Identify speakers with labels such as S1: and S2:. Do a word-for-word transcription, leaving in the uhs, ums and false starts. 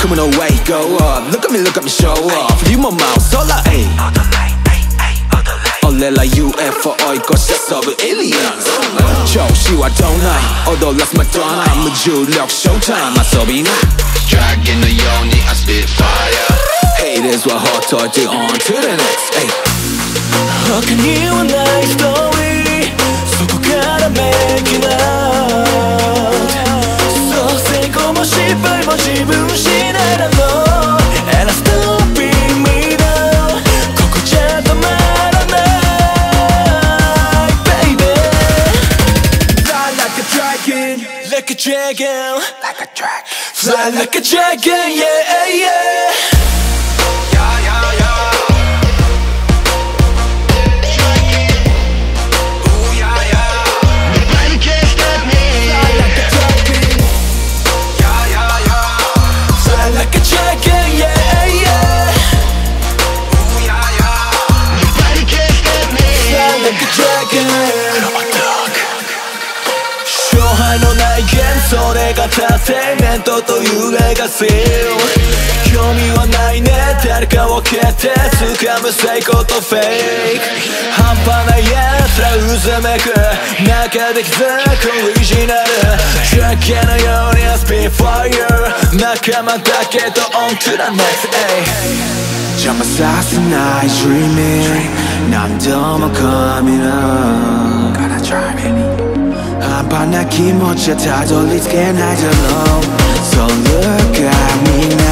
S1: Coming away, go up. Look at me, look at me, show off. You my mouse, all I ain't. All like U F O 이곳에서 그 aliens 조시와 don't 얻어las Madonna 무주력 showtime 마소비나
S2: Dragging the yoni, I spit fire.
S1: Haters will hot or do on to the next. Hey.
S3: How can you and I story? So go gotta make it out. So say como失敗も自分しないだろう And I still be me now. ここじゃ止まらない Baby. Fly like a dragon, like a dragon,
S2: Like a dragon.
S3: fly like a dragon, yeah, yeah.勝敗のない幻想でが達成メントというレガシー興味はないね誰かを蹴って掴む成功とフェイク半端ない奴らうずめく中で気づくオリジナルジャッキーのように Spitfire 仲間だけど On to the next
S1: 邪魔させない Dreaming 何度も Coming up
S2: Gotta try baby.
S1: 半端な気持ちはたどり着けないだろう So look at me now